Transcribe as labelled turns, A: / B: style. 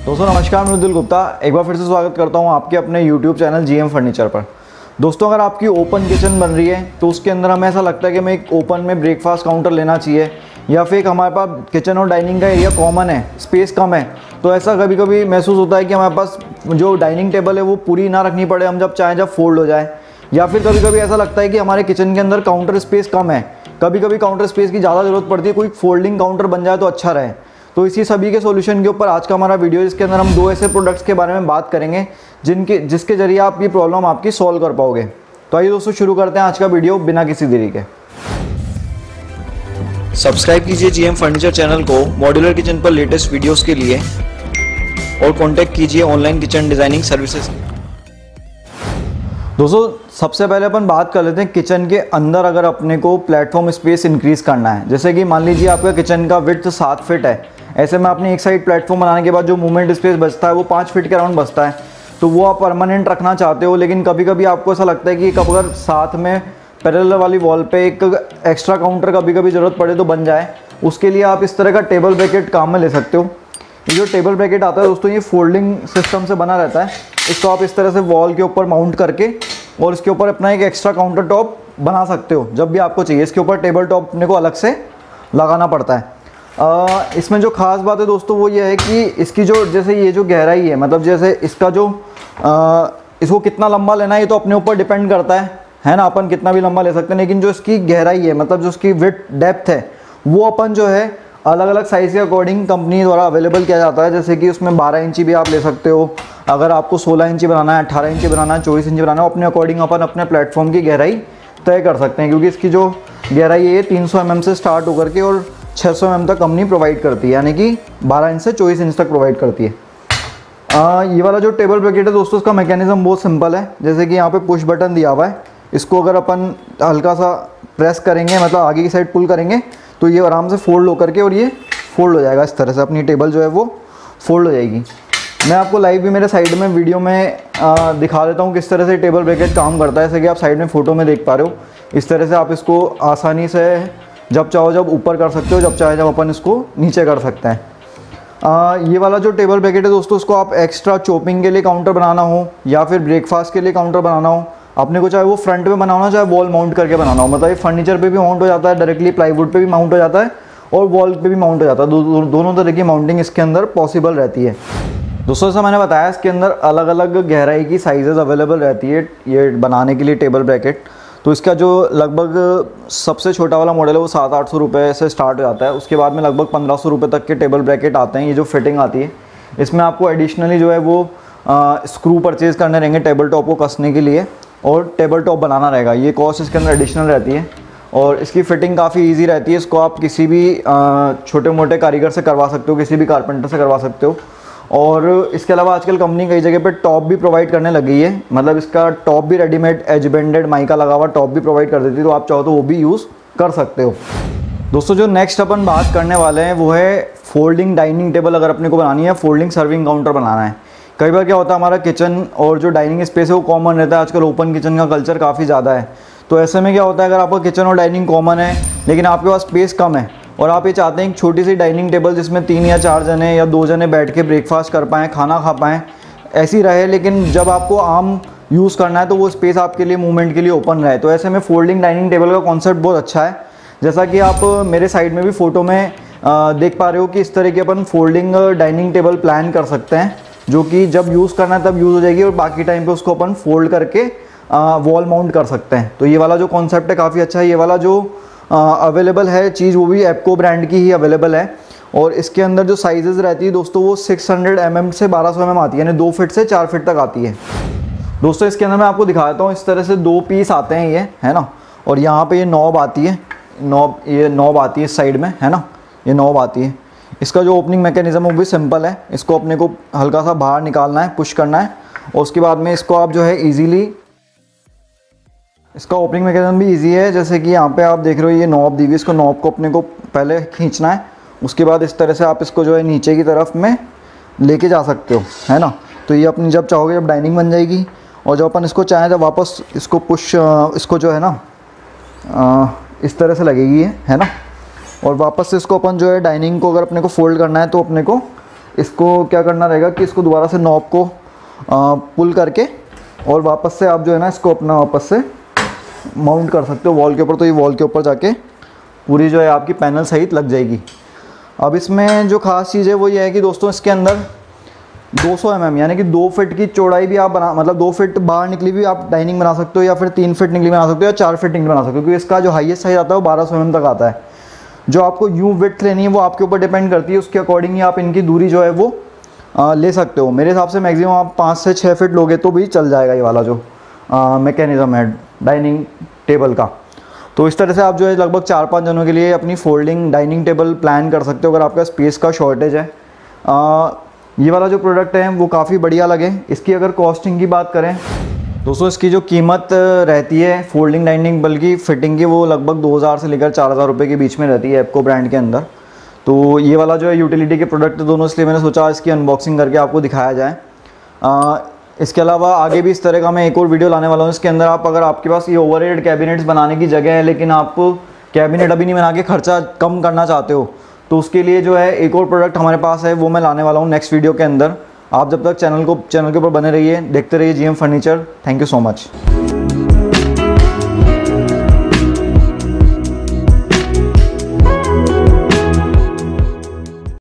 A: दोस्तों नमस्कार, मैं अब्दुल गुप्ता एक बार फिर से स्वागत करता हूं आपके अपने YouTube चैनल जीएम फर्नीचर पर। दोस्तों अगर आपकी ओपन किचन बन रही है तो उसके अंदर हमें ऐसा लगता है कि हमें एक ओपन में ब्रेकफास्ट काउंटर लेना चाहिए, या फिर हमारे पास किचन और डाइनिंग का एरिया कॉमन है, स्पेस कम है, तो ऐसा कभी कभी महसूस होता है कि हमारे पास जो डाइनिंग टेबल है वो पूरी ना रखनी पड़े, हम जब चाहें जब फोल्ड हो जाए। या फिर कभी कभी ऐसा लगता है कि हमारे किचन के अंदर काउंटर स्पेस कम है, कभी कभी काउंटर स्पेस की ज़्यादा ज़रूरत पड़ती है, कोई फोल्डिंग काउंटर बन जाए तो अच्छा रहे। तो इसी सभी के सॉल्यूशन के ऊपर आज का हमारा वीडियो, इसके अंदर हम दो ऐसे प्रोडक्ट्स के बारे में बात करेंगे जिसके जरिए आप ये प्रॉब्लम आपकी सॉल्व कर पाओगे। तो आइए दोस्तों शुरू करते हैं आज का वीडियो बिना किसी देरी के।
B: सब्सक्राइब कीजिए जीएम फर्नीचर चैनल को मॉड्यूलर किचन पर लेटेस्ट वीडियोस के लिए और कांटेक्ट कीजिए ऑनलाइन किचन डिजाइनिंग सर्विसेज।
A: दोस्तों सबसे पहले अपन बात कर लेते हैं किचन के अंदर अगर अपने को प्लेटफॉर्म स्पेस इंक्रीज करना है। जैसे कि मान लीजिए आपका किचन का विड्थ 7 फीट है, ऐसे में अपनी एक साइड प्लेटफॉर्म बनाने के बाद जो मूवमेंट स्पेस बचता है वो 5 फीट के अराउंड बचता है, तो वो आप परमानेंट रखना चाहते हो। लेकिन कभी कभी आपको ऐसा लगता है कि अगर साथ में पैरेलल वाली वॉल पे एक एक्स्ट्रा काउंटर कभी कभी ज़रूरत पड़े तो बन जाए, उसके लिए आप इस तरह का टेबल ब्रैकेट काम में ले सकते हो। ये जो टेबल ब्रैकेट आता है दोस्तों, ये फोल्डिंग सिस्टम से बना रहता है। इसको आप इस तरह से वॉल के ऊपर माउंट करके और इसके ऊपर अपना एक एक्स्ट्रा काउंटर टॉप बना सकते हो जब भी आपको चाहिए। इसके ऊपर टेबल टॉप अपने को अलग से लगाना पड़ता है। इसमें जो खास बात है दोस्तों वो ये है कि इसकी जो जैसे ये जो गहराई है, मतलब जैसे इसका जो इसको कितना लंबा लेना है ये तो अपने ऊपर डिपेंड करता है ना, अपन कितना भी लंबा ले सकते हैं। लेकिन जो इसकी गहराई है, मतलब जो इसकी विड्थ डेप्थ है, वो अपन जो है अलग अलग साइज़ के अकॉर्डिंग कंपनी द्वारा अवेलेबल किया जाता है। जैसे कि उसमें 12 इंची भी आप ले सकते हो, अगर आपको 16 इंची बनाना है, 18 इंची बनाना है, 24 इंची बनाना है, अपने अकॉर्डिंग अपन अपने प्लेटफॉर्म की गहराई तय कर सकते हैं। क्योंकि इसकी जो गहराई है ये 300 mm से स्टार्ट होकर के और 600 mm तक कंपनी प्रोवाइड करती है, यानी कि 12 इंच से 24 इंच तक प्रोवाइड करती है। ये वाला जो टेबल ब्रैकेट है दोस्तों, इसका मैकेनिज्म बहुत सिंपल है। जैसे कि यहाँ पे पुश बटन दिया हुआ है, इसको अगर अपन हल्का सा प्रेस करेंगे, मतलब आगे की साइड पुल करेंगे, तो ये आराम से फोल्ड होकर के और ये फोल्ड हो जाएगा। इस तरह से अपनी टेबल जो है वो फोल्ड हो जाएगी। मैं आपको लाइव भी मेरे साइड में वीडियो में दिखा देता हूँ किस तरह से टेबल ब्रैकेट काम करता है। जैसे कि आप साइड में फ़ोटो में देख पा रहे हो, इस तरह से आप इसको आसानी से जब चाहो जब ऊपर कर सकते हो, जब चाहे जब अपन इसको नीचे कर सकते हैं। ये वाला जो टेबल ब्रैकेट है दोस्तों, उसको आप एक्स्ट्रा चॉपिंग के लिए काउंटर बनाना हो या फिर ब्रेकफास्ट के लिए काउंटर बनाना हो, अपने को चाहे वो फ्रंट में बनाना हो चाहे वॉल माउंट करके बनाना हो, मतलब ये फर्नीचर पे भी माउंट हो जाता है, डायरेक्टली प्लाईवुड पे भी माउंट हो जाता है और वॉल पे भी माउंट हो जाता है। दोनों तरह की माउंटिंग इसके अंदर पॉसिबल रहती है। दोस्तों जैसा मैंने बताया, इसके अंदर अलग अलग गहराई की साइजेस अवेलेबल रहती है ये बनाने के लिए टेबल ब्रैकेट। तो इसका जो लगभग सबसे छोटा वाला मॉडल है वो 700-800 रुपये से स्टार्ट हो जाता है। उसके बाद में लगभग 1500 रुपये तक के टेबल ब्रैकेट आते हैं। ये जो फिटिंग आती है इसमें आपको एडिशनली जो है वो स्क्रू परचेज़ करने रहेंगे टेबल टॉप को कसने के लिए, और टेबल टॉप बनाना रहेगा। ये कॉस्ट इसके अंदर एडिशनल रहती है और इसकी फ़िटिंग काफ़ी इजी रहती है। इसको आप किसी भी छोटे मोटे कारीगर से करवा सकते हो, किसी भी कारपेंटर से करवा सकते हो। और इसके अलावा आजकल कंपनी कई जगह पे टॉप भी प्रोवाइड करने लगी है, मतलब इसका टॉप भी रेडीमेड एज बेंडेड माइका लगा हुआ टॉप भी प्रोवाइड कर देती है, तो आप चाहो तो वो भी यूज़ कर सकते हो। दोस्तों जो नेक्स्ट अपन बात करने वाले हैं वो है फोल्डिंग डाइनिंग टेबल अगर अपने को बनानी है, फोल्डिंग सर्विंग काउंटर बनाना है। कई बार क्या होता है, हमारा किचन और जो डाइनिंग स्पेस है वो कॉमन रहता है। आजकल ओपन किचन का कल्चर काफ़ी ज़्यादा है, तो ऐसे में क्या होता है, अगर आपका किचन और डाइनिंग कॉमन है लेकिन आपके पास स्पेस कम है और आप ये चाहते हैं एक छोटी सी डाइनिंग टेबल जिसमें 3 या 4 जने या 2 जने बैठ के ब्रेकफास्ट कर पाएँ, खाना खा पाएँ, ऐसी रहे, लेकिन जब आपको आम यूज़ करना है तो वो स्पेस आपके लिए मूवमेंट के लिए ओपन रहे। तो ऐसे में फोल्डिंग डाइनिंग टेबल का कॉन्सेप्ट बहुत अच्छा है। जैसा कि आप मेरे साइड में भी फ़ोटो में देख पा रहे हो कि इस तरह के अपन फोल्डिंग डाइनिंग टेबल प्लान कर सकते हैं, जो कि जब यूज़ करना है तब यूज़ हो जाएगी और बाकी टाइम पे उसको अपन फोल्ड करके वॉल माउंट कर सकते हैं। तो ये वाला जो कॉन्सेप्ट है काफ़ी अच्छा है। ये वाला जो अवेलेबल है चीज़ वो भी एप्को ब्रांड की ही अवेलेबल है और इसके अंदर जो साइजेस रहती है दोस्तों वो 600 mm से 1200 mm आती है, यानी 2 फीट से 4 फीट तक आती है। दोस्तों इसके अंदर मैं आपको दिखा देता हूँ, इस तरह से 2 पीस आते हैं ये, है ना, और यहाँ पे ये नॉब आती है, ये नॉब आती है इस साइड में, है ना, ये नॉब आती है। इसका जो ओपनिंग मैकेनिज्म है वो भी सिंपल है। इसको अपने को हल्का सा बाहर निकालना है, पुश करना है और उसके बाद में इसको आप जो है ईजीली, इसका ओपनिंग मैकेनिज्म भी इजी है। जैसे कि यहाँ पे आप देख रहे हो ये नॉब दी हुई, इसको नॉब को अपने को पहले खींचना है, उसके बाद इस तरह से आप इसको जो है नीचे की तरफ में लेके जा सकते हो, है ना। तो ये अपनी जब चाहोगे जब डाइनिंग बन जाएगी और जब अपन इसको चाहें जब वापस इसको पुश, इसको जो है ना इस तरह से लगेगी, है ना, और वापस से इसको अपन जो है डाइनिंग को अगर अपने को फोल्ड करना है तो अपने को इसको क्या करना रहेगा कि इसको दोबारा से नॉब को पुल करके और वापस से आप जो है ना इसको अपना वापस से माउंट कर सकते हो वॉल के ऊपर। तो ये वॉल के ऊपर जाके पूरी जो है आपकी पैनल सहित लग जाएगी। अब इसमें जो ख़ास चीज़ है वो ये है कि दोस्तों इसके अंदर 200 mm यानी कि 2 फीट की चौड़ाई भी आप बना, मतलब 2 फीट बाहर निकली भी आप डाइनिंग बना सकते हो, या फिर 3 फीट निकली बना सकते हो, या 4 फीट निकली बना सकते हो, क्योंकि इसका जो हाईएस्ट साइज आता है वो 1200 mm तक आता है। जो आपको यूँ विड्थ लेनी है वो आपके ऊपर डिपेंड करती है, उसके अकॉर्डिंग ही आप इनकी दूरी जो है वो ले सकते हो। मेरे हिसाब से मैक्सिमम आप 5 से 6 फीट लोगे तो भी चल जाएगा ये वाला जो मैकेनिज़्म है डाइनिंग टेबल का। तो इस तरह से आप जो है लगभग 4-5 जनों के लिए अपनी फोल्डिंग डाइनिंग टेबल प्लान कर सकते हो अगर आपका स्पेस का शॉर्टेज है। ये वाला जो प्रोडक्ट है वो काफ़ी बढ़िया लगे। इसकी अगर कॉस्टिंग की बात करें दोस्तों, इसकी जो कीमत रहती है फोल्डिंग डाइनिंग बल्कि फिटिंग की वो लगभग 2000 से लेकर 4000 रुपये के बीच में रहती है एप्को ब्रांड के अंदर। तो ये वाला जो है यूटिलिटी के प्रोडक्ट दोनों, इसलिए मैंने सोचा इसकी अनबॉक्सिंग करके आपको दिखाया जाए। इसके अलावा आगे भी इस तरह का मैं एक और वीडियो लाने वाला हूँ। इसके अंदर आप अगर आपके पास ये ओवरहेड कैबिनेट्स बनाने की जगह है लेकिन आप कैबिनेट अभी नहीं बना के खर्चा कम करना चाहते हो, तो उसके लिए जो है एक और प्रोडक्ट हमारे पास है वो मैं लाने वाला हूँ नेक्स्ट वीडियो के अंदर। आप जब तक चैनल के ऊपर बने रहिए, देखते रहिए GM furniture. Thank you so much.